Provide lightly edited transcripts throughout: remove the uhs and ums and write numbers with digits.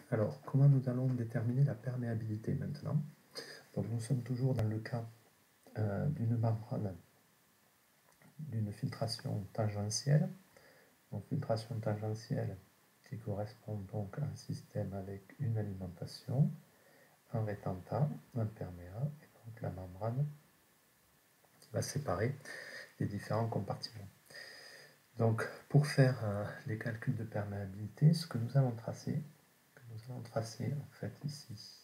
Alors, comment nous allons déterminer la perméabilité maintenant? Donc, nous sommes toujours dans le cas d'une membrane, d'une filtration tangentielle. Donc, filtration tangentielle qui correspond donc à un système avec une alimentation, un rétentat, un perméa, et donc la membrane qui va séparer les différents compartiments. Donc, pour faire les calculs de perméabilité, ce que nous allons tracer en fait ici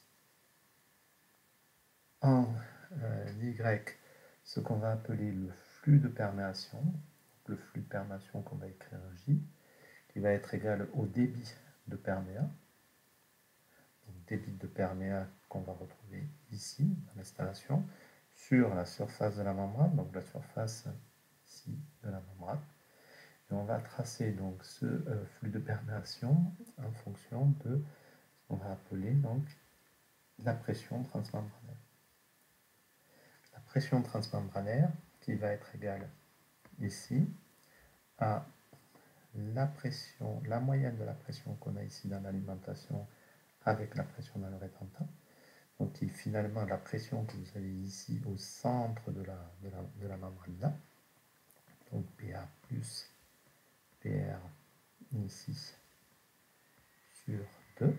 en Y ce qu'on va appeler le flux de perméation, le flux de perméation qu'on va écrire J, qui va être égal au débit de perméa, donc débit de perméa qu'on va retrouver ici dans l'installation, sur la surface de la membrane, donc la surface ici de la membrane. Et on va tracer donc ce flux de perméation en fonction de ce qu'on va appeler donc la pression transmembranaire. La pression transmembranaire qui va être égale ici à la pression, la moyenne de la pression qu'on a ici dans l'alimentation avec la pression dans le rétentat. Donc qui est finalement la pression que vous avez ici au centre de la membrane là. Donc PA plus PR ici sur 2.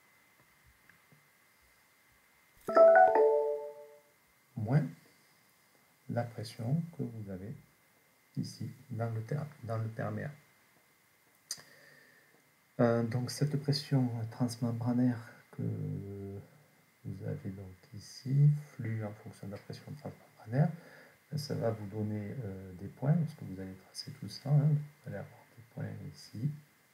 Moins la pression que vous avez ici dans le perméa. Donc cette pression transmembranaire que vous avez donc ici, flux en fonction de la pression transmembranaire, ça va vous donner des points, lorsque vous allez tracer tout ça, hein, vous allez avoir des points ici.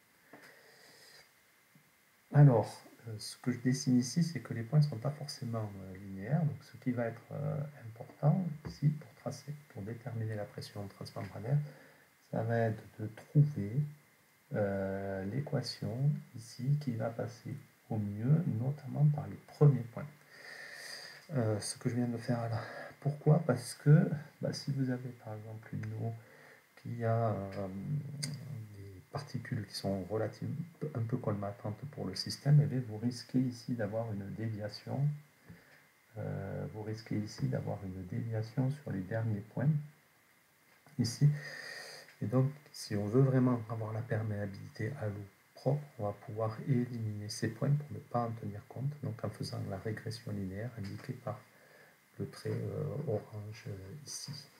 Alors, ce que je dessine ici, c'est que les points ne sont pas forcément linéaires, donc ce qui va être important ici pour tracer, pour déterminer la pression transmembranaire, ça va être de trouver l'équation ici qui va passer au mieux, notamment par les premiers points. Ce que je viens de faire là. Pourquoi? Parce que si vous avez par exemple une eau qui a des particules qui sont relatives, un peu colmatantes pour le système, et bien vous risquez ici d'avoir une déviation. Vous risquez ici d'avoir une déviation sur les derniers points ici. Et donc, si on veut vraiment avoir la perméabilité à l'eau propre, on va pouvoir éliminer ces points pour ne pas en tenir compte, donc en faisant la régression linéaire indiquée par le trait orange ici.